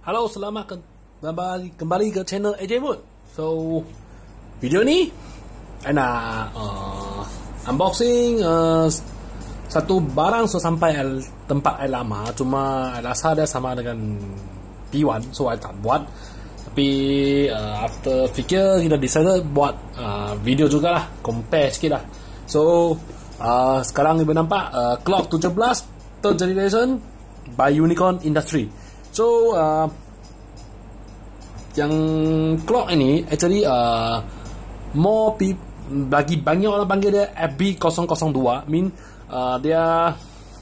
Halo, selamat kembali ke channel AJ Wood. So, video ni I nak unboxing satu barang sampai tempat I lama. Cuma I rasa dia sama dengan P1, so I tak buat. Tapi after fikir, kita decided buat video jugalah, compare sikit lah. So, sekarang ibu nampak clock 17 third generation by Unicorn Industry. So yang clock ini actually bagi banyak orang panggil dia FB002, mean dia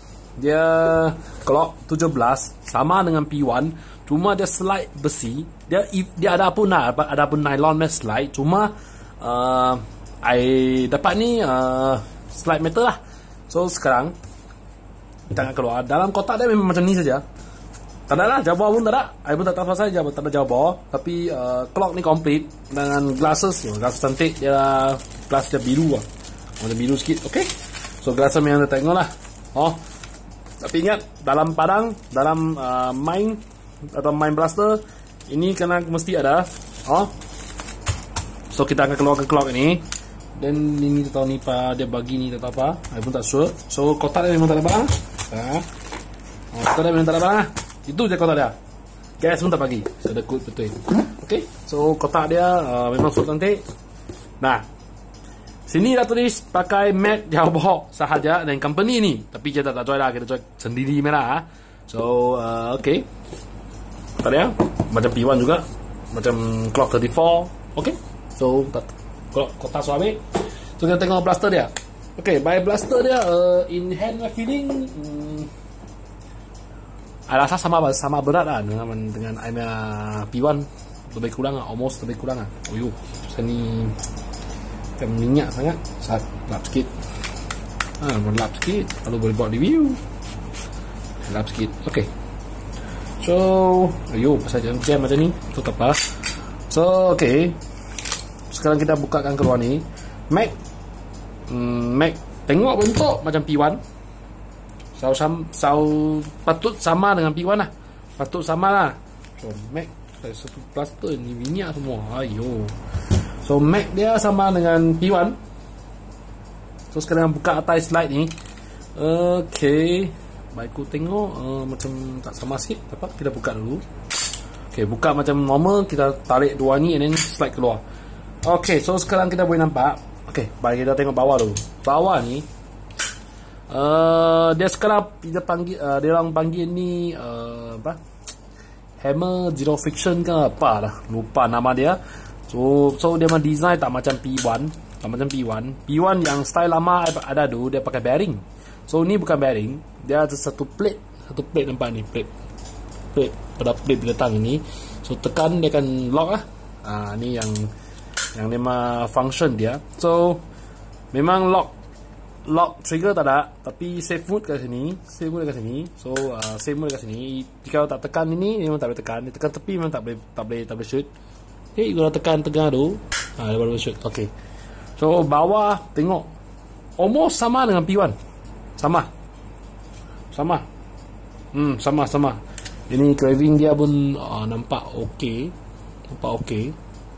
clock 17 sama dengan P1, cuma dia slide besi. Dia ada pun nylon slide, cuma I dapat ni slide metal lah. So sekarang kita akan keluar. Dalam kotak dia memang macam ni saja. Tak ada lah, jawab pun tak ada. I pun tak tahu apa saja, tak ada jawab. Tapi clock ni complete dengan glasses cantik. Dia glass dia biru lah, macam biru sikit. Okay, so glasses yang kita tengok lah. Tapi ingat, dalam padang, dalam mine atau mine blaster ini kena mesti ada. So kita akan keluarkan clock ini. Dan ini tak tahu ni apa dia bagi ni, tak tahu apa. I pun tak sure. So kotak dia memang tak ada barang. Kotak dia memang tak ada barang. Itu je kotak dia. Gas pun tak bagi. So ada good betul. Okay, so kotak dia memang so cantik. Nah, sini dah tulis pakai matte jawab sahaja dan company ni. Tapi kita tak jual lah, kita jual sendiri merah. So okay, kotak dia macam P1 juga, macam clock 34. Okay, so kotak suami. So kita tengok blaster dia. Okay, by blaster dia in hand feeling rasa sama berat lah dengan P1, lebih kurang lah, almost lebih kurang lah. Sini macam minyak sangat, saat lap sikit, lap sikit, lalu boleh buat review, lap sikit. Okay, so pasal jam macam ni, tu tak apa. So okay, sekarang kita bukakan keluar ni. Mac tengok bentuk macam P1. Patut sama dengan P1 lah. Patut sama lah. So Mac satu plaster ni minyak semua. So Mac dia sama dengan P1. So sekarang buka atas slide ni. Okay, baik aku tengok macam tak sama sikit. Dapat kita buka dulu. Okay, buka macam normal. Kita tarik dua ni and then slide keluar. Okay, so sekarang kita boleh nampak. Okay, baik kita tengok bawah dulu. Bawah ni dia sekarang dia orang panggil ni apa, hammer zero friction ke apa lah, lupa nama dia. So dia mah design tak macam P1, P1 yang style lama ada dulu, dia pakai bearing. So ni bukan bearing, dia ada satu plate nampak ni, plate pada plate belakang ini. So tekan dia akan lock lah. Ni yang dia mah function dia. So memang lock trigger tak ada, tapi safe mode kat sini. So safe mode kat sini. Jika tak tekan ini memang tak boleh tekan. Dia tekan tepi memang tak boleh shoot. Kalau tekan tengah tu, dia baru shoot. Okay, so bawah tengok almost sama dengan P1. Sama. Ini craving dia pun nampak okay. Okay,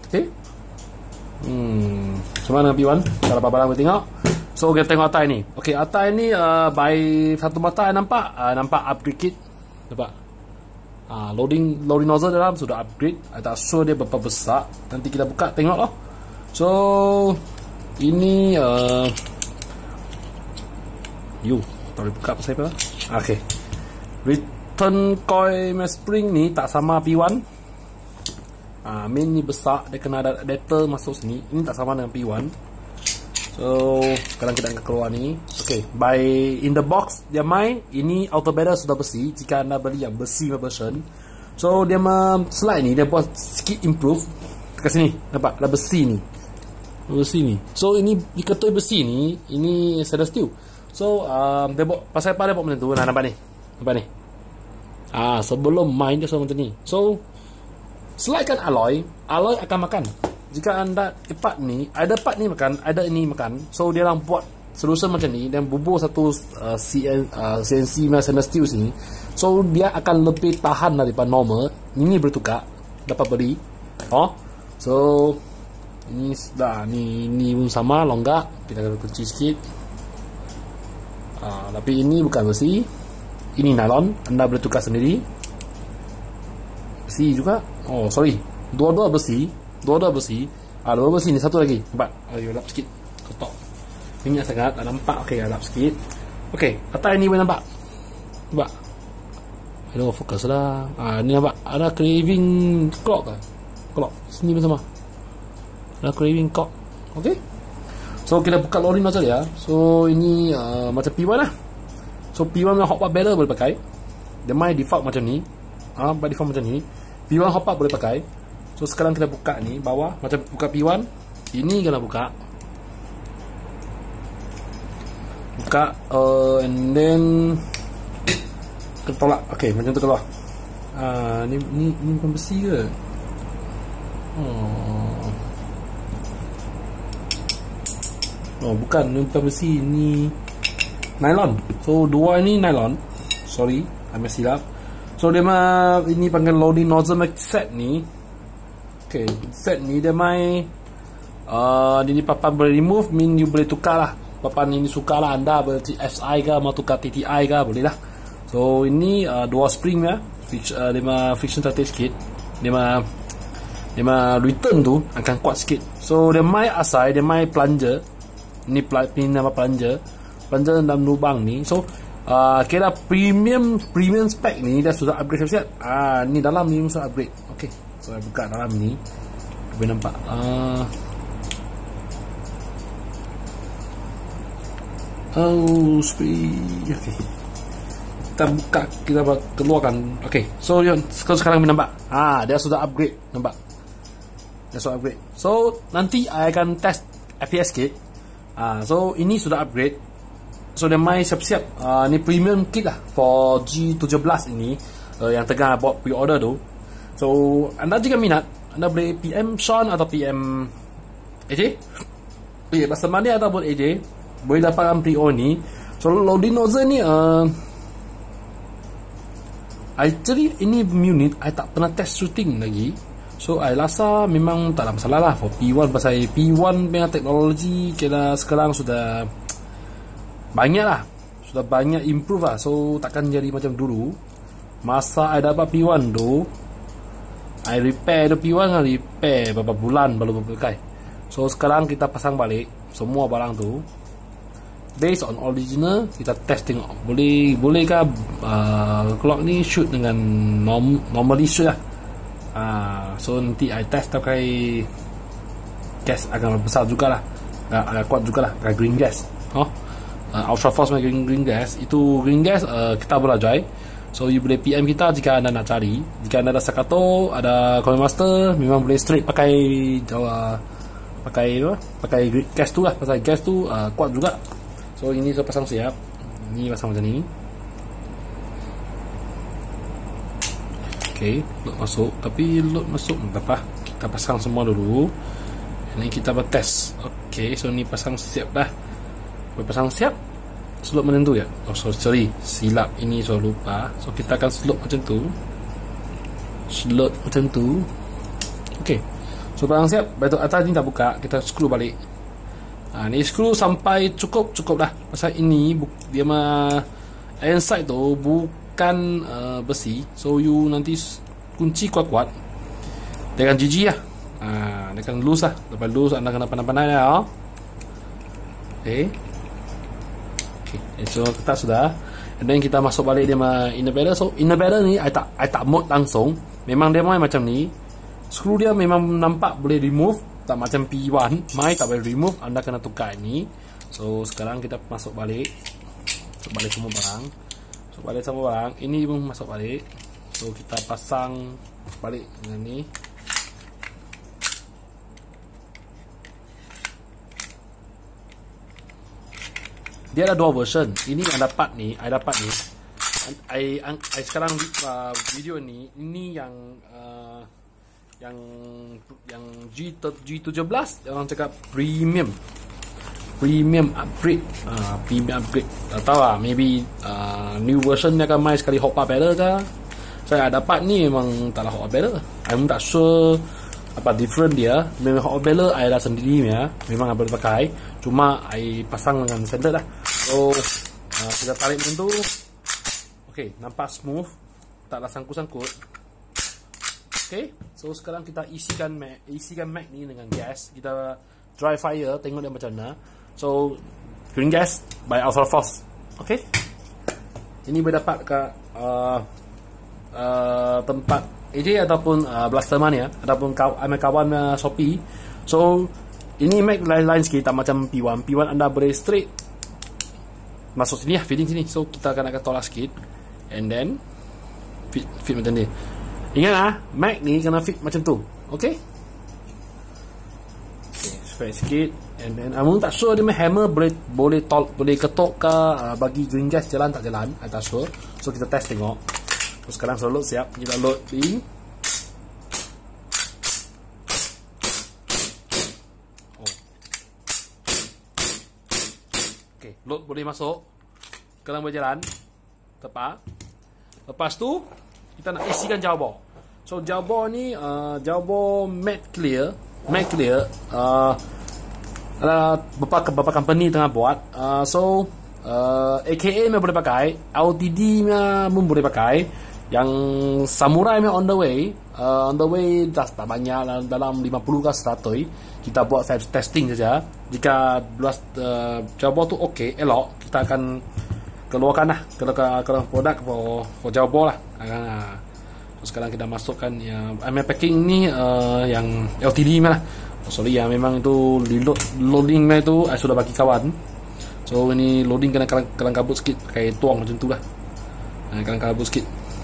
sama dengan P1. Kalau apa-apa boleh tengok. So kita tengok atas ni. Okay, atas ni by satu mata nampak upgrade kit. Nampak loading nozzle dalam sudah upgrade. I tak sure dia berapa besar. Nanti kita buka tengok lah. So ini tak boleh buka pasal apa. Okay, return coil spring ni tak sama P1. Main ni besar, dia kena ada adapter masuk sini. Ini tak sama dengan P1. So sekarang kita akan keluar ni. Okay, by in the box dia main ini auto battle sudah besi. Jika anda beli yang besi version, so dia slide ni dia buat sikit improve. Dekat sini nampak ada besi ni. So ini diketui besi ni, ini stainless steel. So dia buat pasal apa dia buat macam tu. Nampak ni. Sebelum main dia macam ni. So slide kan alloy akan makan. Jika anda part ni, ada part ni makan, ada ini makan. So dia orang buat solution macam ni dan bubuh satu CNC stainless steel sini, so dia akan lebih tahan daripada normal. Ini boleh tukar, dapat beli. So ini dah, ni pun sama longgar. Kita akan kunci sikit. Tapi ini bukan besi, ini nylon. Anda boleh tukar sendiri. Besi juga. Oh sorry, dua-dua besi. Dua besi ni, satu lagi. Nampak? Ayo lap sikit. Kotak. Minyak sangat, tak nampak. Okey, lap sikit. Okey, atas ni boleh nampak. Nampak? Hello, fokus lah. Ni nampak ada craving clock ke? Clock. Sini pun sama. Ada craving clock. Okey. So kita buka lori nozzle ya. So ini macam P1 lah. So P1 dengan hot part barrel boleh pakai. Dia main default macam ni. By default macam ni. P1 hot part boleh pakai. So sekarang kita buka ni bawah macam buka P1. Ini kena buka. Buka and then kita tolak. Okey, macam tu keluar. Ni bukan besi ke? Oh bukan, ni bukan besi, ni nylon. So dua ni nylon. Sorry, I mess it up. So dia ini panggil loading nozzle set ni. Okay, set ni dia dia ni papan boleh remove, you boleh tukar lah. Papan ini suka lah anda, FSI ke mau tukar TTI ke boleh lah. So ini dua spring ya, dia friction tertik sikit. Dia return tu akan kuat sikit. So dia asai, dia plunger. Ni nama plunger dalam lubang ni. So kira premium spec ni dah sudah upgrade siap. Ni dalam ni sudah upgrade. Okay, so saya buka dalam ni, boleh nampak. Spring. Okay, kita buka, kita keluarkan. Okay, so sekarang boleh nampak. Dia sudah upgrade, nampak. Dia sudah upgrade. So nanti I akan test FPS kit. So ini sudah upgrade. So dia siap-siap. Ni premium kit lah for G17 ini, yang tengah buat pre-order tu. So anda jika minat, anda boleh PM Sean atau PM AJ. Pasal mana ataupun AJ boleh dapatkan pre-order ni. So loading nozzle ni actually ini unit I tak pernah test shooting lagi. So I rasa memang tak ada masalah lah for P1. Pasal P1 punya teknologi kira sekarang sudah banyak lah, sudah banyak improve lah. So takkan jadi macam dulu. Masa I dapat P1 tu, I repair P1 kan, repair beberapa bulan baru pakai. So sekarang kita pasang balik semua barang tu based on original. Kita test tengok bolehkah clock ni shoot dengan normally shoot lah. So nanti I test pakai gas akan besar jugalah, agak kuat jugalah, pakai green gas. Ultra Force pakai green gas. Itu green gas kita boleh jual. So you boleh PM kita jika anda nak cari. Jika anda ada Sakato, ada Coin Master, memang boleh straight pakai gas tu lah. Pasal gas tu kuat juga. So ini saya pasang siap. Ini pasang macam ni. Okay, load masuk. Tapi load masuk tak apa. Kita pasang semua dulu. Ini kita bertest. Okay, so ni pasang siap dah. Pasang siap. Slot macam tu ya. Oh sorry, silap ini saya lupa. So kita akan slot macam tu. Slot macam tu. Okay, so pasang siap. Betul atas ni dah buka. Kita screw balik. Ni screw sampai cukup dah. Pasal ini dia inside tu bukan besi. So you nanti kunci kuat-kuat. Dia akan jijik lah. Dia akan loose lah. Lepas loose anda kena pandai-pandai ya. Okay, so kita sudah. And then kita masuk balik dia inner barrel. So inner barrel ni I tak mode langsung. Memang dia main macam ni. Screw dia memang nampak boleh remove. Tak macam P1 main tak boleh remove. Anda kena tukar ini. So sekarang kita masuk balik. Masuk balik semua barang. Masuk balik semua barang. Ini pun masuk balik. So kita pasang balik dengan ni. Dia ada dua version. Ini yang dapat ni, I dapat ni. I sekarang video ni, ini yang G17 orang cakap premium. premium upgrade. Tak tahu lah, maybe new version dia akan main sekali hotbar barrel ke. Saya dapat ni memang taklah hotbar barrel. I'm tak sure apa different dia. Memang hotbar barrel I dah sendiri ya. Memang boleh pakai. Cuma I pasang dengan standard lah. So kita tarik macam tu. Okay, nampak smooth, taklah sangkut-sangkut. Okay, so sekarang kita isikan mag ni dengan gas. Kita dry fire, tengok dia macam mana. So green gas by Ultraforce. Okay, ini boleh dapat kat tempat AJ ataupun Blasterman ya, ataupun kawan Shopee. So ini mag lain sikit, tak macam P1. P1 anda boleh straight masuk sini lah, feeding sini. So kita akan tolak sikit, and then fit macam ni. Ingat lah, mag ni kena fit macam tu. Okay, straight sikit, and then I'm tak sure dia hammer boleh ketuk ke bagi green gas jalan tak jalan. I tak sure. So kita test tengok. So sekarang sudah load siap, kita load in. Okay, load boleh masuk. Sekarang boleh jalan tepat. Lepas tu kita nak isikan jawbor. So jawbor ni jawbor matte clear. Ada beberapa company tengah buat. So AKA memang boleh pakai, LTD pun boleh pakai. Yang Samurai on the way dah tak banyak, dalam 50 ke 100. Kita buat testing saja. Jika jawbor tu okey, elok, kita akan keluarkan lah kalau produk for jawbor lah. So, sekarang kita masukkan yang packing ni yang LTD lah. Sorry ya, memang itu loading itu saya sudah bagi kawan. So ini loading kena kelang kabut sikit, pakai tuang macam tu lah. Kelang kabut sikit.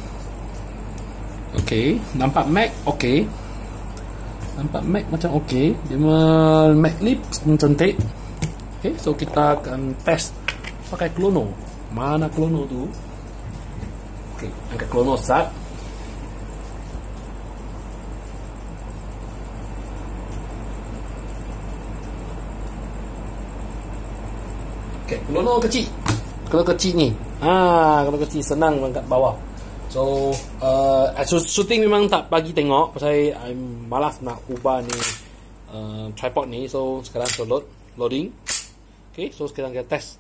Okay, nampak mag okay. Nampak mag macam okay. Dia mag lip cantik. Okay, so kita akan test pakai klono. Mana klono tu? Okay, angkat klono start. Okay, klono kecil. Kalau kecil ni, kalau kecil senang angkat bawah. So shooting memang tak bagi tengok, pasal I'm malas nak ubah ni tripod ni. So sekarang loading. Okay, so sekarang kita test.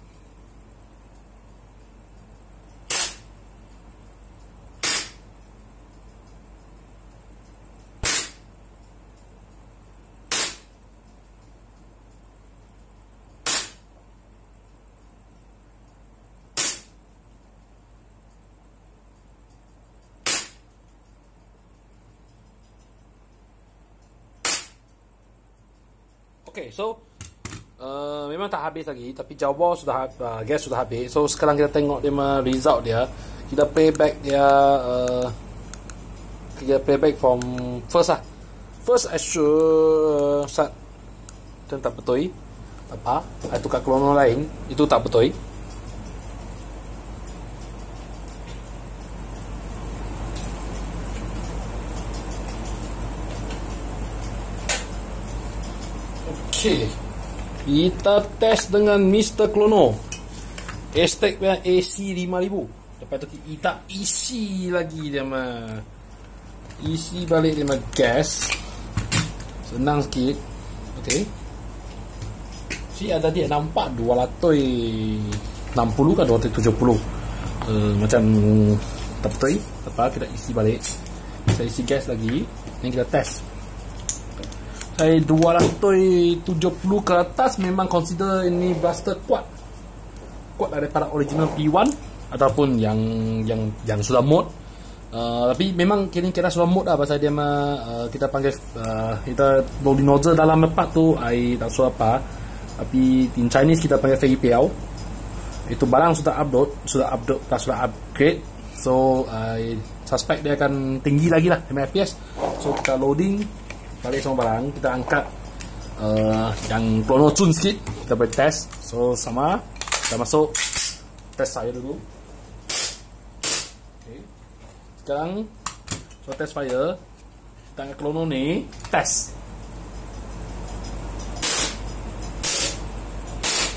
Okay, so memang tak habis lagi, tapi jawbor sudah gas sudah habis. So sekarang kita tengok dia result dia. Kita playback dia, kita playback from first lah. First I sure start tak betul apa, I tukar klono lain, itu tak betul. Okay, kita test dengan Mr. Klono Aztec AC5000. Lepas tu kita isi lagi dia isi balik dia gas. Senang sikit. Okay, si ada dia nampak 260 ke 270. Macam tak betul. Lepas kita isi balik, kita isi gas lagi. Ni kita test. Saya 270 ke atas memang consider ini blaster kuat daripada original P1 ataupun yang sudah mod. Tapi memang kira sudah mod lah, pasal dia kita panggil kita loading nozzle dalam lepak tu I tak tahu apa, tapi in Chinese kita panggil Fei Piao. Itu barang sudah upgrade. So I suspect dia akan tinggi lagi lah FPS. So kita loading balik semua barang, kita angkat yang klono cun sikit, kita boleh test. So sama, kita masuk test fire dulu. Okay, sekarang so test fire, kita angkat klono ni, test.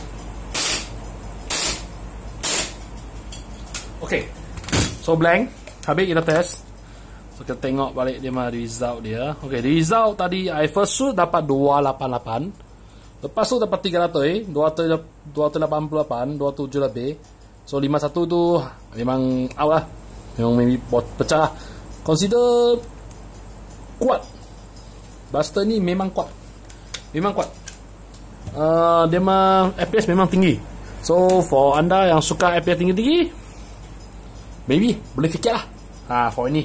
Okay, so blank. Habis kita test. So kita tengok balik dia mah result dia. Okay, result tadi I first shoot dapat 288. Lepas tu dapat 300, 288, 27 lebih. So 51 tu memang out lah. Memang maybe pecah. Consider kuat. Blaster ni memang kuat. Memang kuat. Dia mah FPS memang tinggi. So for anda yang suka FPS tinggi-tinggi, maybe boleh fikir lah. For ini.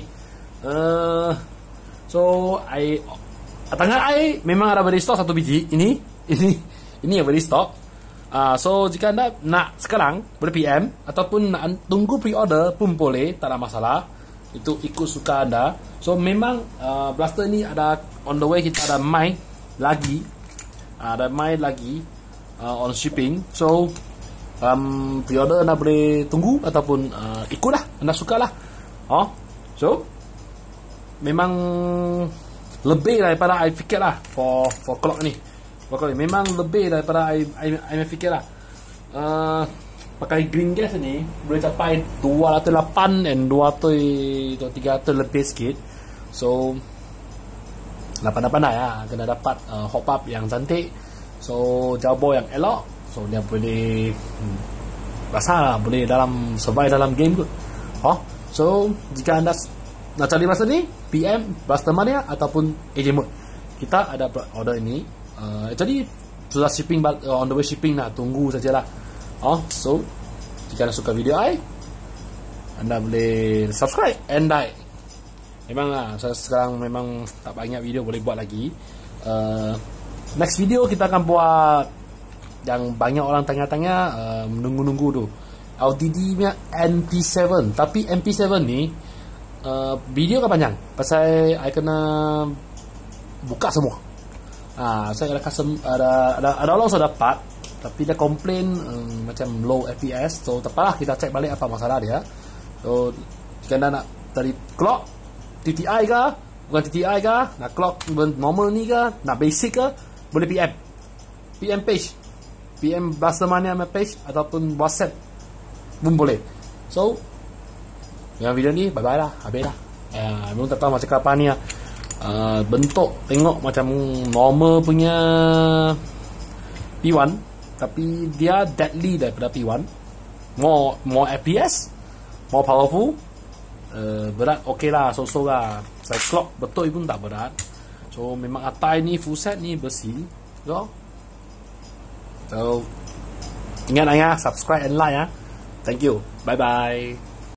So tangan I memang ada beri stok satu biji. Ini yang beri stok. So jika anda nak sekarang boleh PM ataupun nak tunggu pre-order pun boleh, tak ada masalah. Itu ikut suka anda. So memang blaster ni ada on the way, kita ada mai lagi. Ada mai lagi on shipping. So pre-order anda boleh tunggu ataupun ikutlah, anda sukalah. So memang lebih daripada I fikir lah for clock ni. Memang lebih daripada I fikir lah. Pakai green gas ni boleh capai 208 and 200 atau 300 lebih sikit. So 8 ya, kena dapat hop up yang cantik. So jawbo yang elok. So dia boleh rasa boleh dalam survive dalam game kot. So jika anda nak cari blaster ni, PM Blaster Mania ataupun AJ Mode, kita ada order ini. Jadi sudah shipping on the way shipping, nak tunggu sajalah. So jika anda suka video anda boleh subscribe and like. Memang lah, saya sekarang memang tak banyak video boleh buat lagi. Next video kita akan buat yang banyak orang tanya-tanya, menunggu-nunggu tu, LTD punya MP7. Tapi MP7 ni video kan panjang, pasal I kena buka semua. Saya ada orang sudah dapat, tapi dia komplain macam low FPS. So terpalah kita cek balik apa masalah dia. So jika anda nak dari clock TTI ke, bukan TTI ke, nak clock normal ni ke, nak basic ke, boleh PM page, PM Blaster Mania page ataupun WhatsApp pun boleh. So yang video ni bye bye lah, habis lah. Memang tak tahu macam apa ni lah. Bentuk tengok macam normal punya P1, tapi dia deadly daripada P1. More FPS, more powerful. Berat okey lah, so-so lah. Saya clock betul pun tak berat. So memang atai ni full set ni bersih. So ingat subscribe and like. Thank you. Bye bye.